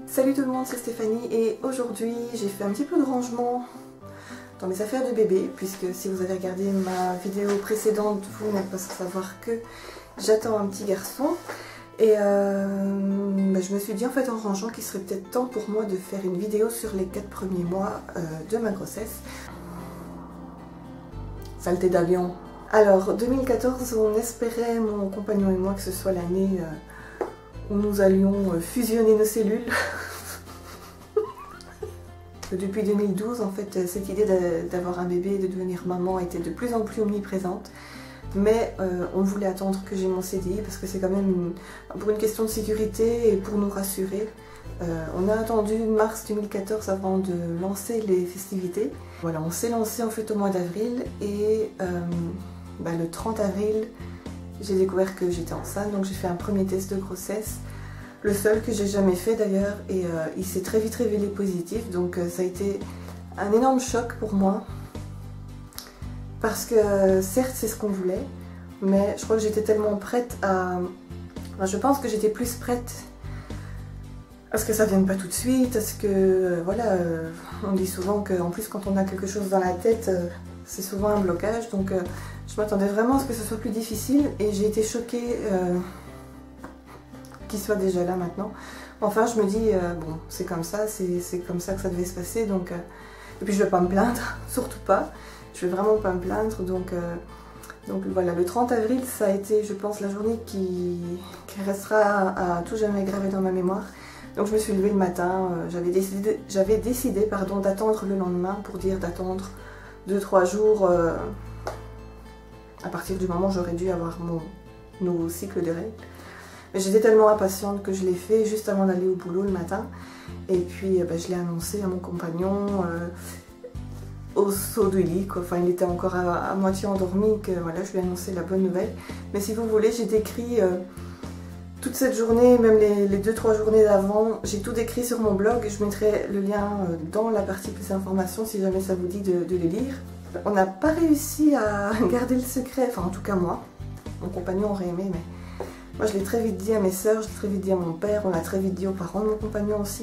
Salut tout le monde, c'est Stéphanie et aujourd'hui j'ai fait un petit peu de rangement dans mes affaires de bébé puisque si vous avez regardé ma vidéo précédente, vous n'êtes pas sans savoir que j'attends un petit garçon et je me suis dit en fait en rangeant qu'il serait peut-être temps pour moi de faire une vidéo sur les 4 premiers mois de ma grossesse. Saleté d'avion. Alors 2014, on espérait mon compagnon et moi que ce soit l'année où nous allions fusionner nos cellules. Depuis 2012, en fait, cette idée d'avoir un bébé et de devenir maman était de plus en plus omniprésente. Mais on voulait attendre que j'ai mon CDI parce que c'est quand même pour une question de sécurité et pour nous rassurer. On a attendu mars 2014 avant de lancer les festivités. Voilà, on s'est lancé en fait au mois d'avril et le 30 avril, j'ai découvert que j'étais enceinte, donc j'ai fait un premier test de grossesse. Le seul que j'ai jamais fait d'ailleurs, et il s'est très vite révélé positif, donc ça a été un énorme choc pour moi. Parce que certes c'est ce qu'on voulait, mais je crois que j'étais tellement prête à... je pense que j'étais plus prête à ce que ça vienne pas tout de suite, à ce que... on dit souvent qu'en plus quand on a quelque chose dans la tête, c'est souvent un blocage, donc je m'attendais vraiment à ce que ce soit plus difficile, et j'ai été choquée... qu'il soit déjà là maintenant. Enfin je me dis bon c'est comme ça, c'est comme ça que ça devait se passer, donc et puis je vais pas me plaindre, surtout pas, je vais vraiment pas me plaindre, donc voilà, le 30 avril ça a été je pense la journée qui restera à tout jamais gravée dans ma mémoire. Donc je me suis levée le matin, j'avais décidé d'attendre le lendemain pour dire d'attendre 2-3 jours à partir du moment où j'aurais dû avoir mon nouveau cycle de règles. J'étais tellement impatiente que je l'ai fait juste avant d'aller au boulot le matin. Et puis je l'ai annoncé à mon compagnon au saut du lit, quoi. Enfin, il était encore à moitié endormi, que voilà, je lui ai annoncé la bonne nouvelle. Mais si vous voulez, j'ai décrit toute cette journée, même les 2-3 journées d'avant, j'ai tout décrit sur mon blog. Je mettrai le lien dans la partie plus informations si jamais ça vous dit de les lire. On n'a pas réussi à garder le secret, enfin en tout cas moi. Mon compagnon aurait aimé, mais... moi je l'ai très vite dit à mes sœurs, je l'ai très vite dit à mon père, on l'a très vite dit aux parents de mon compagnon aussi.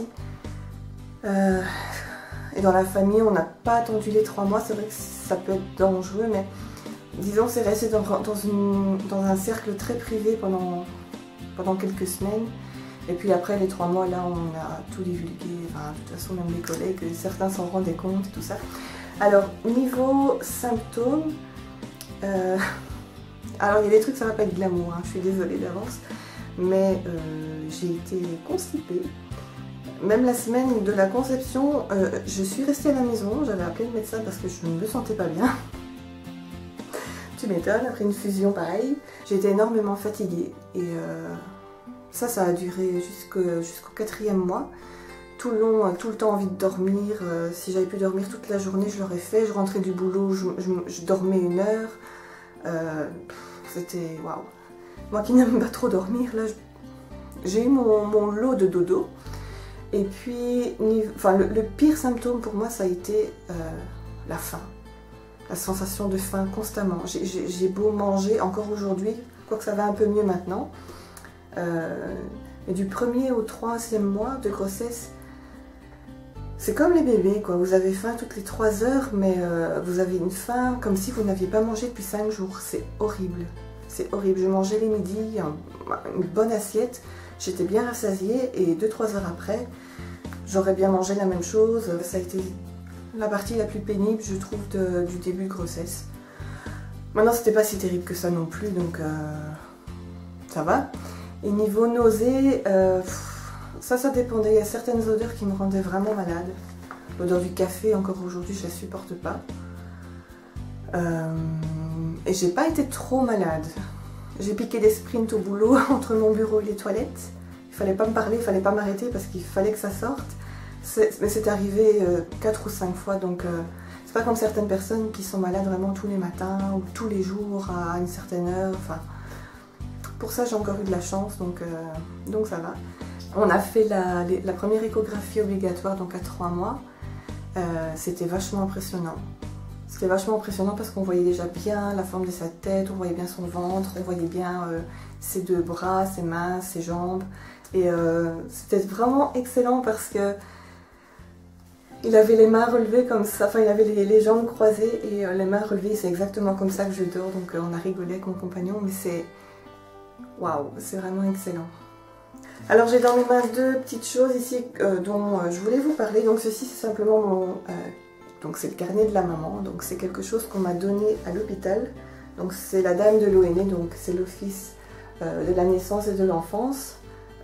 Et dans la famille, on n'a pas attendu les 3 mois, c'est vrai que ça peut être dangereux, mais disons c'est resté dans un cercle très privé pendant quelques semaines. Et puis après les 3 mois là, on a tout divulgué, enfin de toute façon même les collègues, certains s'en rendaient compte et tout ça. Alors niveau symptômes, alors il y a des trucs, ça va pas être glamour, hein, je suis désolée d'avance, mais j'ai été constipée. Même la semaine de la conception, je suis restée à la maison, j'avais appelé le médecin parce que je ne me sentais pas bien. Tu m'étonnes, après une fusion pareille, j'ai été énormément fatiguée et ça a duré jusqu'au 4e mois. Tout le long, tout le temps envie de dormir, si j'avais pu dormir toute la journée je l'aurais fait, je rentrais du boulot, je dormais 1 heure. C'était waouh. Moi qui n'aime pas trop dormir, là j'ai eu mon lot de dodo. Et puis, le pire symptôme pour moi ça a été la faim. La sensation de faim constamment. J'ai beau manger encore aujourd'hui, quoique ça va un peu mieux maintenant. Et du 1er au 3e mois de grossesse, c'est comme les bébés, quoi. Vous avez faim toutes les 3 heures, mais vous avez une faim comme si vous n'aviez pas mangé depuis 5 jours. C'est horrible. C'est horrible. Je mangeais les midis, une bonne assiette, j'étais bien rassasiée et 2-3 heures après, j'aurais bien mangé la même chose. Ça a été la partie la plus pénible, je trouve, du début de grossesse. Maintenant, c'était pas si terrible que ça non plus, donc ça va. Et niveau nausées, ça dépendait. Il y a certaines odeurs qui me rendaient vraiment malade. L'odeur du café, encore aujourd'hui, je la supporte pas. Et j'ai pas été trop malade. J'ai piqué des sprints au boulot entre mon bureau et les toilettes. Il fallait pas me parler, il fallait pas m'arrêter parce qu'il fallait que ça sorte. Mais c'est arrivé 4 ou 5 fois, donc c'est pas comme certaines personnes qui sont malades vraiment tous les matins ou tous les jours à une certaine heure. Enfin, pour ça j'ai encore eu de la chance, donc ça va. On a fait la première échographie obligatoire donc à 3 mois. C'était vachement impressionnant. C'était vachement impressionnant parce qu'on voyait déjà bien la forme de sa tête, on voyait bien son ventre, on voyait bien ses 2 bras, ses mains, ses jambes. Et c'était vraiment excellent parce que il avait les mains relevées comme ça, enfin il avait les jambes croisées et les mains relevées, c'est exactement comme ça que je dors, donc on a rigolé avec mon compagnon, mais c'est... Waouh, c'est vraiment excellent. Alors j'ai dans mes mains deux petites choses ici dont je voulais vous parler. Donc ceci c'est simplement mon... donc c'est le carnet de la maman, donc c'est quelque chose qu'on m'a donné à l'hôpital. Donc c'est la dame de l'ONE, donc c'est l'office de la naissance et de l'enfance.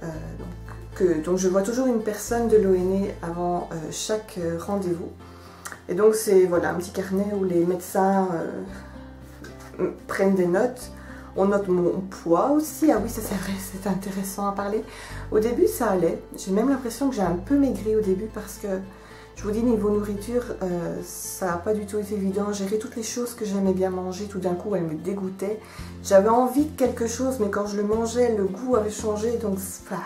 Donc je vois toujours une personne de l'ONE avant chaque rendez-vous. Et donc c'est voilà, un petit carnet où les médecins prennent des notes. On note mon poids aussi. Ah oui, ça c'est vrai, c'est intéressant à parler. Au début ça allait. J'ai même l'impression que j'ai un peu maigri au début parce que je vous dis, niveau nourriture, ça n'a pas du tout été évident. Gérer toutes les choses que j'aimais bien manger, tout d'un coup elles me dégoûtaient. J'avais envie de quelque chose, mais quand je le mangeais, le goût avait changé. Donc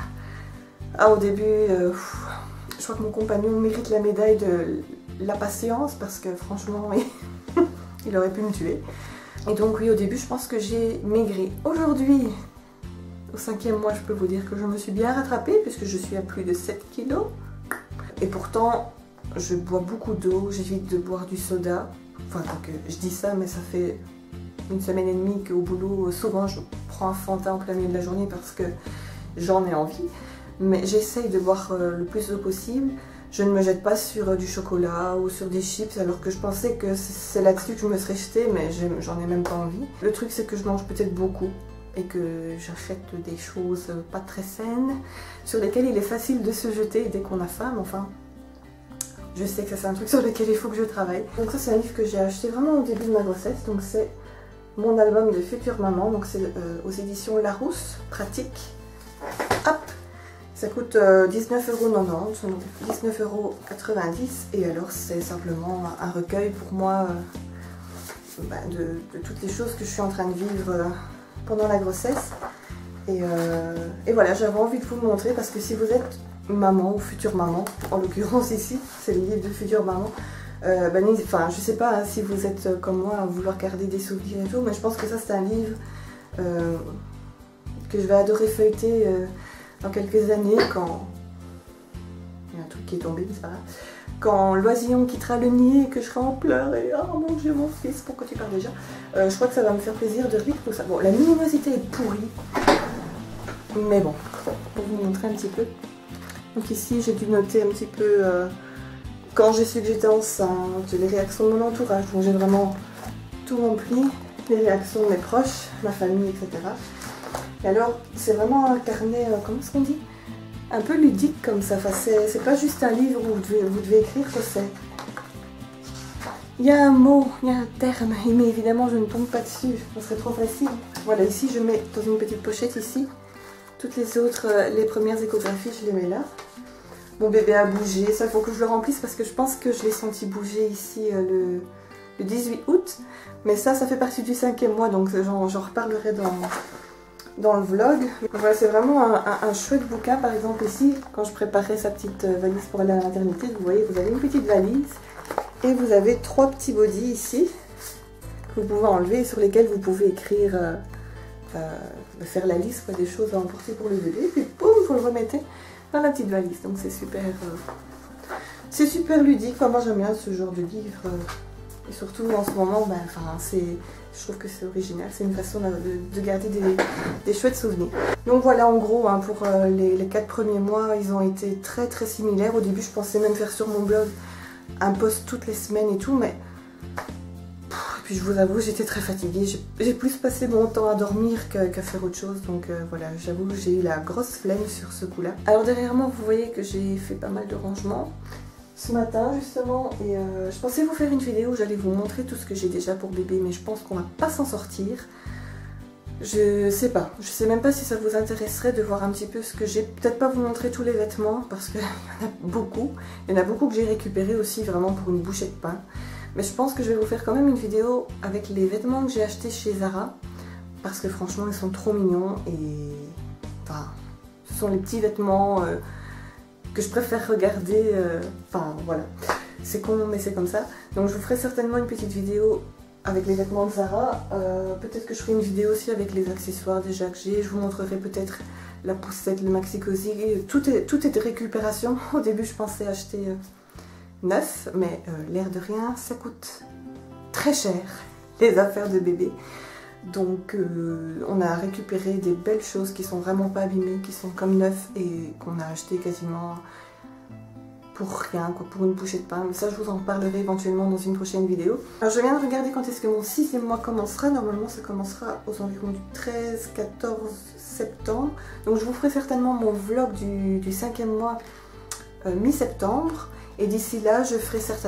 au début, je crois que mon compagnon mérite la médaille de la patience parce que franchement, il aurait pu me tuer. Et donc oui, au début, je pense que j'ai maigri. Aujourd'hui, au 5e mois, je peux vous dire que je me suis bien rattrapée puisque je suis à plus de 7 kilos. Et pourtant, je bois beaucoup d'eau, j'évite de boire du soda. Enfin, donc, je dis ça, mais ça fait une semaine et demie qu'au boulot, souvent, je prends un Fanta en plein milieu de la journée parce que j'en ai envie. Mais j'essaye de boire le plus d'eau possible. Je ne me jette pas sur du chocolat ou sur des chips alors que je pensais que c'est là-dessus que je me serais jetée, mais j'en ai même pas envie. Le truc c'est que je mange peut-être beaucoup et que j'achète des choses pas très saines sur lesquelles il est facile de se jeter dès qu'on a faim, enfin je sais que c'est un truc sur lequel il faut que je travaille. Donc ça c'est un livre que j'ai acheté vraiment au début de ma grossesse, donc c'est mon album de future maman, donc c'est aux éditions Larousse, pratique. Hop! Ça coûte 19,90 €, donc 19,90 € et alors c'est simplement un recueil pour moi de toutes les choses que je suis en train de vivre pendant la grossesse. Et voilà, j'avais envie de vous le montrer parce que si vous êtes maman ou future maman, en l'occurrence ici, c'est le livre de future maman, enfin je sais pas si vous êtes comme moi à vouloir garder des souvenirs et tout, mais je pense que ça c'est un livre que je vais adorer feuilleter dans quelques années, quand... Il y a un truc qui est tombé, mais c'est pas grave. Quand l'oisillon quittera le nid et que je serai en pleurs et oh mon Dieu mon fils, pourquoi tu pars déjà? Je crois que ça va me faire plaisir de relire tout ça. Bon, la luminosité est pourrie, mais bon, pour vous montrer un petit peu. Donc ici j'ai dû noter un petit peu quand j'ai su que j'étais enceinte, les réactions de mon entourage. Donc j'ai vraiment tout rempli, les réactions de mes proches, ma famille, etc. Et alors, c'est vraiment un carnet, comment est-ce qu'on dit? Un peu ludique comme ça, enfin, c'est pas juste un livre où vous devez écrire que c'est. Il y a un mot, il y a un terme, mais évidemment je ne tombe pas dessus, ce serait trop facile. Voilà, ici je mets dans une petite pochette ici, toutes les autres, les premières échographies, je les mets là. Mon bébé a bougé, ça faut que je le remplisse parce que je pense que je l'ai senti bouger ici le 18 août. Mais ça fait partie du 5e mois, donc j'en reparlerai dans le vlog. Voilà, c'est vraiment un chouette bouquin. Par exemple ici, quand je préparais sa petite valise pour aller à la maternité, vous voyez, vous avez une petite valise et vous avez 3 petits bodys ici que vous pouvez enlever et sur lesquels vous pouvez écrire, faire la liste des choses à emporter pour le bébé, puis boum, vous le remettez dans la petite valise. Donc c'est super ludique. Enfin, moi j'aime bien ce genre de livre et surtout en ce moment, je trouve que c'est original, c'est une façon de garder des chouettes souvenirs. Donc voilà, en gros, hein, pour les 4 premiers mois, ils ont été très similaires. Au début, je pensais même faire sur mon blog un post toutes les semaines et tout, mais... Et puis je vous avoue, j'étais très fatiguée. J'ai plus passé mon temps à dormir qu'à faire autre chose. Donc voilà, j'avoue que j'ai eu la grosse flemme sur ce coup-là. Alors derrière moi, vous voyez que j'ai fait pas mal de rangements ce matin justement, et je pensais vous faire une vidéo où j'allais vous montrer tout ce que j'ai déjà pour bébé, mais je pense qu'on va pas s'en sortir. Je sais pas, je sais même pas si ça vous intéresserait de voir un petit peu ce que j'ai. Peut-être pas vous montrer tous les vêtements parce qu'il y en a beaucoup. Il y en a beaucoup que j'ai récupéré aussi vraiment pour une bouchée de pain. Mais je pense que je vais vous faire quand même une vidéo avec les vêtements que j'ai achetés chez Zara parce que franchement ils sont trop mignons et enfin ce sont les petits vêtements que je préfère regarder, enfin voilà, c'est con mais c'est comme ça. Donc je vous ferai certainement une petite vidéo avec les vêtements de Zara. Peut-être que je ferai une vidéo aussi avec les accessoires déjà que j'ai. Je vous montrerai peut-être la poussette, le maxi cosy. Tout est de récupération. Au début, je pensais acheter neuf, mais l'air de rien, ça coûte très cher, les affaires de bébé. Donc on a récupéré des belles choses qui sont vraiment pas abîmées, qui sont comme neufs et qu'on a acheté quasiment pour rien, quoi, pour une bouchée de pain. Mais ça, je vous en parlerai éventuellement dans une prochaine vidéo. Alors je viens de regarder quand est-ce que mon 6e mois commencera. Normalement ça commencera aux environs du 13-14 septembre. Donc je vous ferai certainement mon vlog du 5e mois mi-septembre. Et d'ici là, je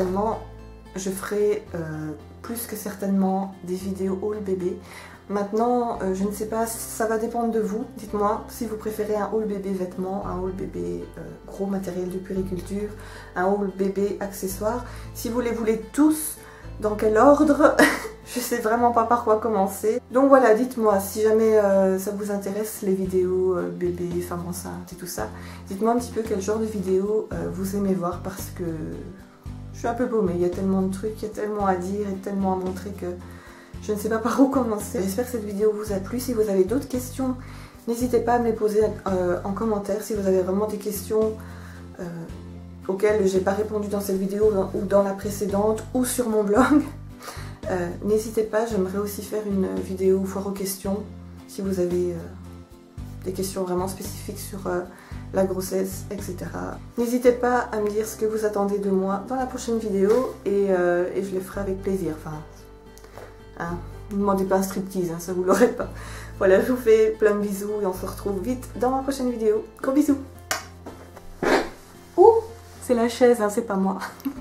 ferai plus que certainement des vidéos haul bébé. Maintenant, je ne sais pas, ça va dépendre de vous. Dites-moi si vous préférez un haul bébé vêtements, un haul bébé gros matériel de puériculture, un haul bébé accessoires. Si vous les voulez tous, dans quel ordre? Je sais vraiment pas par quoi commencer. Donc voilà, dites-moi si jamais ça vous intéresse les vidéos bébé, femme enceinte et tout ça. Dites-moi un petit peu quel genre de vidéo vous aimez voir parce que je suis un peu paumée. Il y a tellement de trucs, il y a tellement à dire et tellement à montrer que je ne sais pas par où commencer. J'espère que cette vidéo vous a plu. Si vous avez d'autres questions, n'hésitez pas à me les poser en commentaire. Si vous avez vraiment des questions auxquelles j'ai pas répondu dans cette vidéo ou dans la précédente ou sur mon blog, n'hésitez pas. J'aimerais aussi faire une vidéo foire aux questions si vous avez des questions vraiment spécifiques sur la grossesse, etc. N'hésitez pas à me dire ce que vous attendez de moi dans la prochaine vidéo et je le ferai avec plaisir. Enfin, hein, ne demandez pas un striptease, hein, ça vous l'aurez pas. Voilà, je vous fais plein de bisous et on se retrouve vite dans ma prochaine vidéo. Gros bisous. Ouh, c'est la chaise, hein, c'est pas moi.